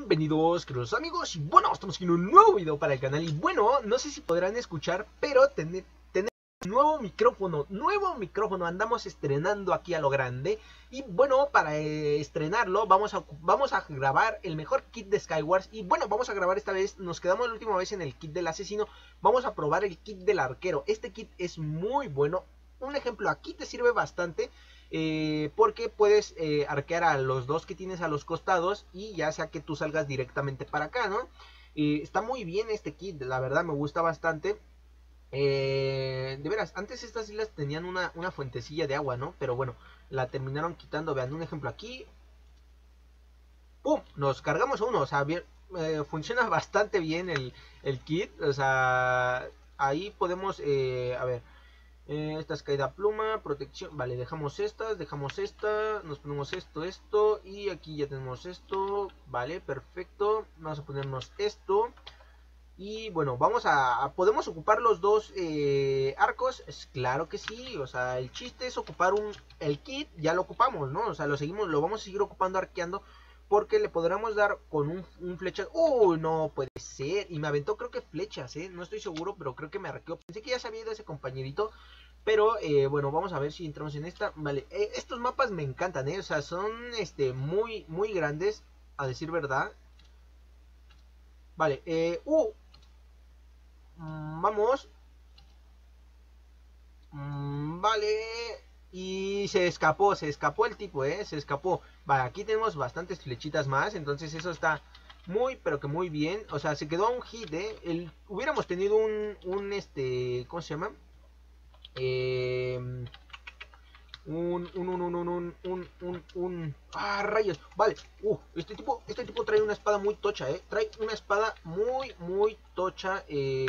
Bienvenidos, queridos amigos, y bueno, estamos aquí en un nuevo video para el canal. Y bueno, no sé si podrán escuchar, pero tener nuevo micrófono, andamos estrenando aquí a lo grande. Y bueno, para estrenarlo vamos a grabar el mejor kit de Skywars. Y bueno, vamos a grabar esta vez, nos quedamos la última vez en el kit del asesino. Vamos a probar el kit del arquero. Este kit es muy bueno. Un ejemplo, aquí te sirve bastante. Porque puedes arquear a los dos que tienes a los costados y ya sea que tú salgas directamente para acá, ¿no? Está muy bien este kit, la verdad me gusta bastante. De veras, antes estas islas tenían una fuentecilla de agua, ¿no? Pero bueno, la terminaron quitando. Vean, un ejemplo aquí. ¡Pum! Nos cargamos a uno, o sea, bien, funciona bastante bien el kit. O sea, ahí podemos, a ver. Esta es caída pluma, protección. Vale, dejamos esta, nos ponemos esto, y aquí ya tenemos esto. Vale, perfecto. Vamos a ponernos esto. Y bueno, podemos ocupar los dos arcos. Claro que sí. O sea, el chiste es ocupar el kit, ya lo ocupamos, ¿no? O sea, lo vamos a seguir ocupando arqueando. Porque le podremos dar con un flecha. ¡Uy! No puede ser. Y me aventó, creo que flechas, ¿eh? No estoy seguro, pero creo que me arqueó. Pensé que ya se había ido ese compañerito. Pero bueno, vamos a ver si entramos en esta. Vale, estos mapas me encantan, ¿eh? O sea, son muy grandes, a decir verdad. Vale, vamos. Vale. Y se escapó el tipo, se escapó. Vale, aquí tenemos bastantes flechitas más. Entonces eso está muy, pero que muy bien. O sea, se quedó a un hit, hubiéramos tenido ¿cómo se llama? Rayos, vale. Este tipo trae una espada muy tocha, trae una espada muy tocha.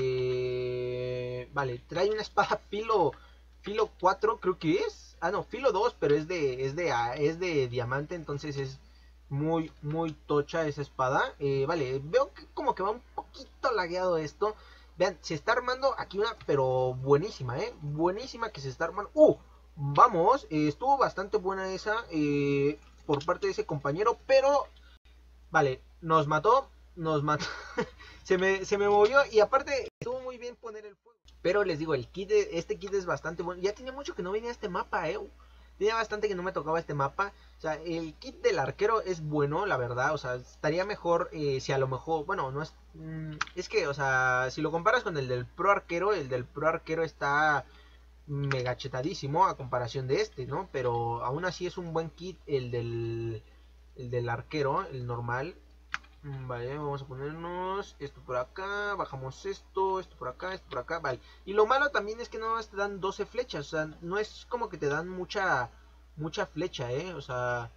Vale, trae una espada filo 4, creo que es. Ah, no, filo 2, pero es de diamante, entonces es muy tocha esa espada. Vale, veo que como que va un poquito lagueado esto. Vean, se está armando aquí una, pero buenísima, buenísima que se está armando. Vamos, estuvo bastante buena esa por parte de ese compañero, pero vale, nos mató. se me movió y aparte estuvo muy bien poner el fuego. Pero les digo, este kit es bastante bueno. Ya tenía mucho que no venía a este mapa, tenía bastante que no me tocaba este mapa. O sea, el kit del arquero es bueno, la verdad. O sea, estaría mejor si a lo mejor, bueno, no es... es que, o sea, si lo comparas con el del pro arquero está mega chetadísimo a comparación de este, ¿no? Pero aún así es un buen kit el del arquero, el normal. Vale, vamos a ponernos esto por acá, bajamos esto por acá, vale. Y lo malo también es que no te dan 12 flechas, o sea, no es como que te dan mucha flecha, o sea,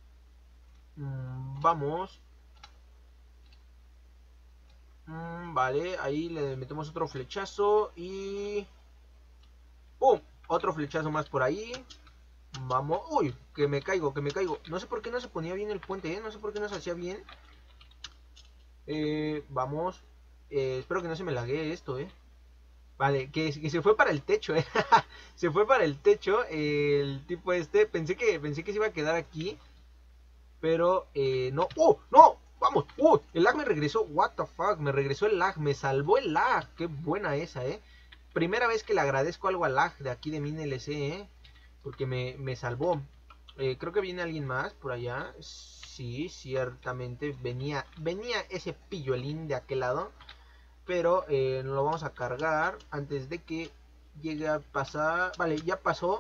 vamos. Vale, ahí le metemos otro flechazo y... ¡pum! Otro flechazo más por ahí. Vamos. Uy, que me caigo. No sé por qué no se ponía bien el puente, no sé por qué no se hacía bien. Vamos. Espero que no se me laguee esto, Vale, que se fue para el techo, Se fue para el techo el tipo Pensé que se iba a quedar aquí. Pero, no. ¡No! Vamos. El lag me regresó. What the fuck. Me regresó el lag. Me salvó el lag. Qué buena esa, Primera vez que le agradezco algo al lag de aquí de MinLC, porque me salvó. Creo que viene alguien más por allá. Sí, ciertamente venía ese pilluelín de aquel lado. Pero nos lo vamos a cargar antes de que llegue a pasar. Vale, ya pasó.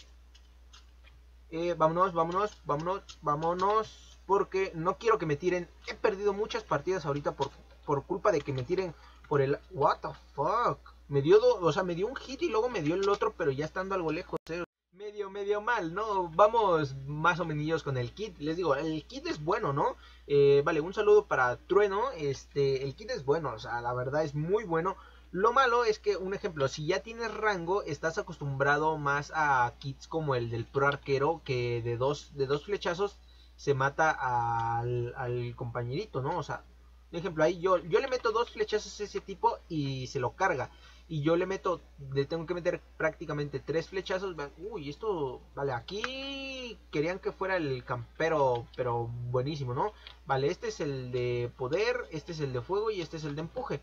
Vámonos. Porque no quiero que me tiren. He perdido muchas partidas ahorita por culpa de que me tiren por el... What the fuck. Me dio un hit y luego me dio el otro, pero ya estando algo lejos, medio mal, ¿no? Vamos más o menos con el kit. Les digo, el kit es bueno, ¿no? Vale, un saludo para Trueno. El kit es bueno, o sea, la verdad es muy bueno. Lo malo es que, un ejemplo, si ya tienes rango, estás acostumbrado más a kits como el del pro arquero, que de dos flechazos se mata al compañerito, ¿no? O sea, Por ejemplo, ahí yo le meto 2 flechazos a ese tipo y se lo carga. Y yo le tengo que meter prácticamente 3 flechazos. Uy, esto, vale, aquí querían que fuera el campero, pero buenísimo, ¿no? Vale, este es el de poder, este es el de fuego y este es el de empuje.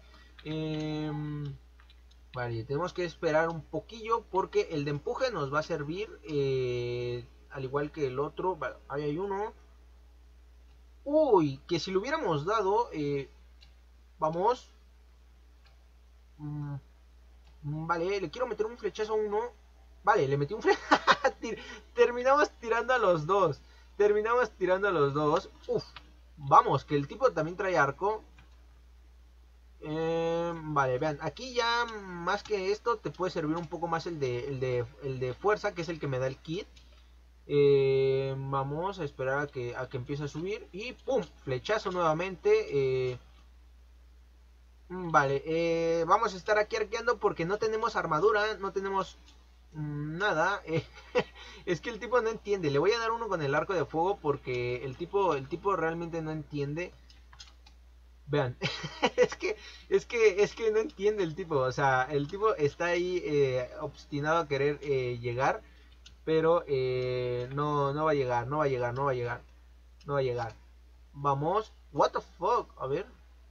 Vale, tenemos que esperar un poquillo porque el de empuje nos va a servir, al igual que el otro. Vale, ahí hay uno. Uy, que si lo hubiéramos dado, vamos. Vale, le quiero meter un flechazo a uno. Vale, le metí un flechazo. Terminamos tirando a los dos. Terminamos tirando a los dos. Uf, vamos, que el tipo también trae arco. Vale, vean, aquí ya más que esto te puede servir un poco más el de fuerza, que es el que me da el kit. Vamos a esperar a que empiece a subir. Y ¡pum! Flechazo nuevamente. Vale, vamos a estar aquí arqueando porque no tenemos armadura, no tenemos nada. Es que el tipo no entiende. Le voy a dar uno con el arco de fuego porque el tipo realmente no entiende. Vean, es que no entiende el tipo. O sea, el tipo está ahí obstinado a querer llegar, pero no va a llegar, no va a llegar, no va a llegar, no va a llegar. Vamos, what the fuck, a ver.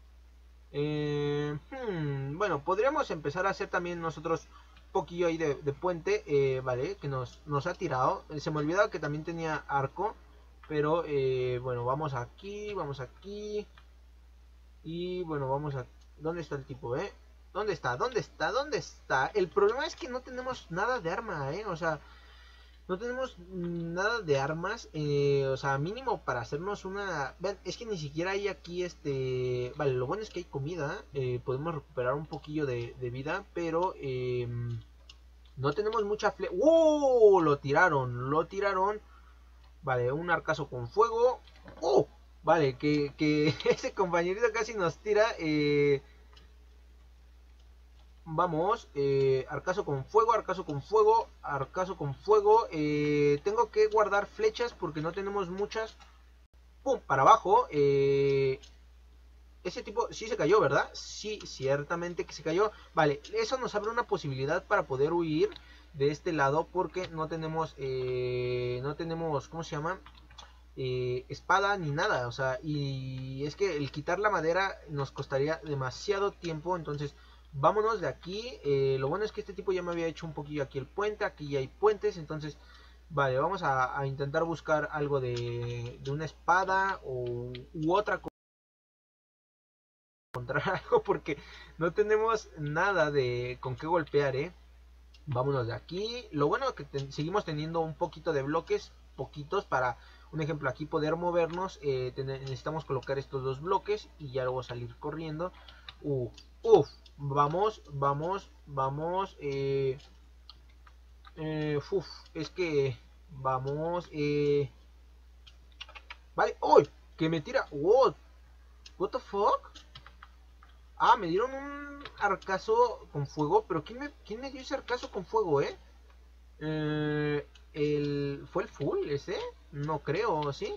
Bueno, podríamos empezar a hacer también nosotros un poquillo ahí de puente, vale, que nos ha tirado. Se me olvidaba que también tenía arco, pero bueno, vamos aquí, vamos aquí. Y bueno, vamos a... ¿Dónde está el tipo, ¿Dónde está? ¿Dónde está? ¿Dónde está? El problema es que no tenemos nada de arma, O sea, no tenemos nada de armas. O sea, mínimo para hacernos una... Vean, es que ni siquiera hay aquí Vale, lo bueno es que hay comida. Podemos recuperar un poquillo de vida, pero... no tenemos mucha Lo tiraron, lo tiraron. Vale, un arcazo con fuego. ¡Oh! Vale, que ese compañerito casi nos tira. Vamos, arcazo con fuego, arcazo con fuego, arcazo con fuego. Tengo que guardar flechas porque no tenemos muchas. ¡Pum! Para abajo. Ese tipo sí se cayó, ¿verdad? Sí, ciertamente que se cayó. Vale, eso nos abre una posibilidad para poder huir de este lado porque no tenemos, ¿cómo se llama? Espada ni nada, o sea, y es que el quitar la madera nos costaría demasiado tiempo, entonces vámonos de aquí. Lo bueno es que este tipo ya me había hecho un poquillo aquí el puente, aquí ya hay puentes, entonces vale, vamos a intentar buscar algo de una espada u otra cosa, encontrar algo porque no tenemos nada de con qué golpear, Vámonos de aquí. Lo bueno es que seguimos teniendo un poquito de bloques, poquitos, para un ejemplo aquí poder movernos. Necesitamos colocar estos dos bloques y ya luego salir corriendo. Vamos, vamos, vamos. Es que vamos. Vale, ¡uy! Que me tira. What the fuck? Ah, me dieron un arcazo con fuego. Pero ¿quién me dio ese arcazo con fuego, ¿Fue el full ese? No creo, ¿sí?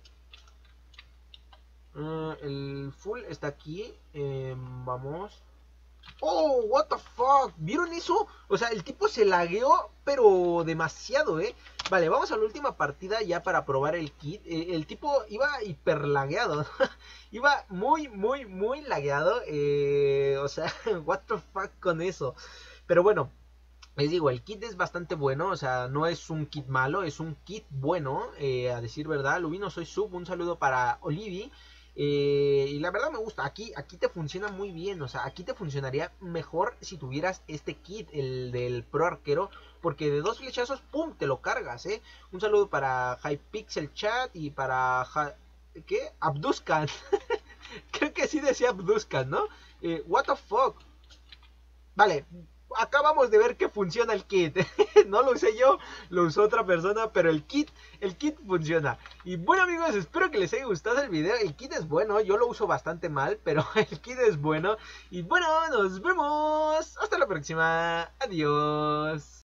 El full está aquí. Vamos. ¡Oh! ¿What the fuck? ¿Vieron eso? O sea, el tipo se lagueó, pero demasiado, Vale, vamos a la última partida ya para probar el kit. El tipo iba hiper lagueado. Iba muy, muy, muy lagueado. O sea, what the fuck con eso. Pero bueno, les digo, el kit es bastante bueno, o sea, no es un kit malo, es un kit bueno, a decir verdad. Lubino, soy sub, un saludo para Olivi. Y la verdad me gusta, aquí te funciona muy bien, o sea, aquí te funcionaría mejor si tuvieras este kit, el del pro arquero, porque de 2 flechazos, ¡pum!, te lo cargas, Un saludo para Hypixel Chat y para... ¿Qué? Abduscan. Creo que sí decía Abduscan, ¿no? What the fuck. Vale, acabamos de ver que funciona el kit. No lo usé yo, lo usó otra persona, pero el kit funciona. Y bueno, amigos, espero que les haya gustado el video. El kit es bueno, yo lo uso bastante mal, pero el kit es bueno. Y bueno, nos vemos. Hasta la próxima. Adiós.